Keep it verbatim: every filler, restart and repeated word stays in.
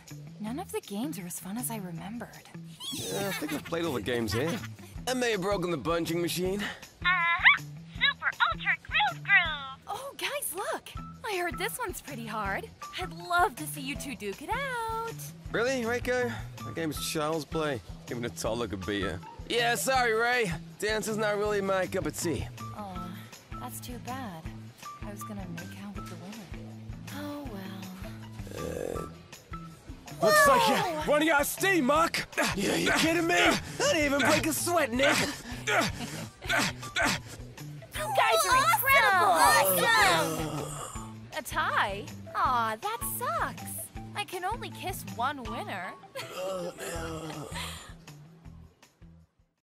None of the games are as fun as I remembered. Yeah, I think I've played all the games here. I may have broken the punching machine. Uh-huh! Super Ultra Groove Groove! Oh, guys, look! I heard this one's pretty hard. I'd love to see you two duke it out. Really, Reiko? That game is child's play. Even a toddler could beat you. Yeah, sorry, Ray. Dancing's not really my cup of tea. Oh, that's too bad. I was gonna make out with the winner. Oh, well. Uh... Looks like you're running out of steam, Mark. Yeah, you kidding me? I didn't even break a sweat, Nick. You guys are incredible! Awesome! A tie? Aw, that sucks. I can only kiss one winner.